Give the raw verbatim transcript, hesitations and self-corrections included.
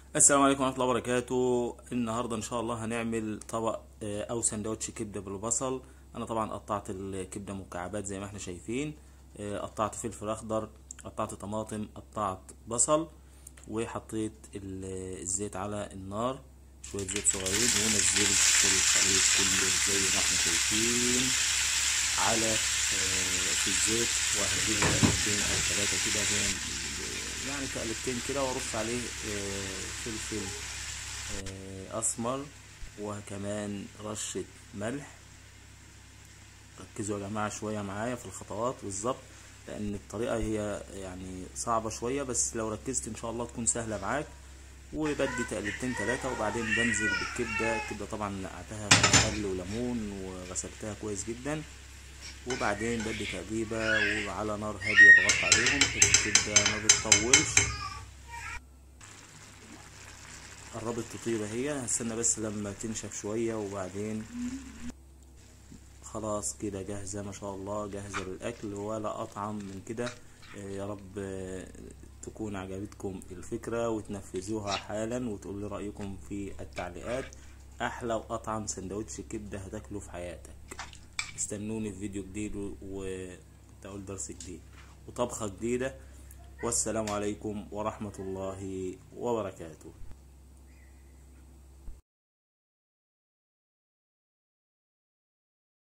السلام عليكم ورحمة الله وبركاته. النهاردة إن شاء الله هنعمل طبق آه، أو سندوتش كبدة بالبصل. أنا طبعا قطعت الكبدة مكعبات زي ما احنا شايفين. آه، قطعت فلفل أخضر، قطعت طماطم، قطعت بصل، وحطيت ال- الزيت على النار، شوية زيت صغيرين، ونزلت الخليط كله زي ما احنا شايفين على آه، في الزيت، وهديله تقلبتين أو ثلاثة كده بين يعني تقلبتين كده، وأرص عليه آه، فلفل آه، اسمر، وكمان رشة ملح. ركزوا يا جماعة شوية معايا في الخطوات بالظبط، لان الطريقة هي يعني صعبة شوية، بس لو ركزت ان شاء الله تكون سهلة معاك. وبدي تقلبتين تلاتة، وبعدين بنزل بالكبدة. الكبدة طبعا نقعتها خل وليمون وغسلتها كويس جدا، وبعدين بدي تقليبة وعلى نار هادية بغطي عليهم. الكبدة ما بتطولش، قربت تطيب اهي. هستنى بس لما تنشف شوية، وبعدين خلاص كده جاهزة ما شاء الله، جاهزة للأكل ولا أطعم من كده. آه، يا رب آه، تكون عجبتكم الفكرة وتنفذوها حالا، وتقول لي رأيكم في التعليقات. أحلى وأطعم سندوتش كبدة هتاكله في حياتك. استنوني في فيديو جديد و- وتقول درس جديد وطبخة جديدة. والسلام عليكم ورحمة الله وبركاته.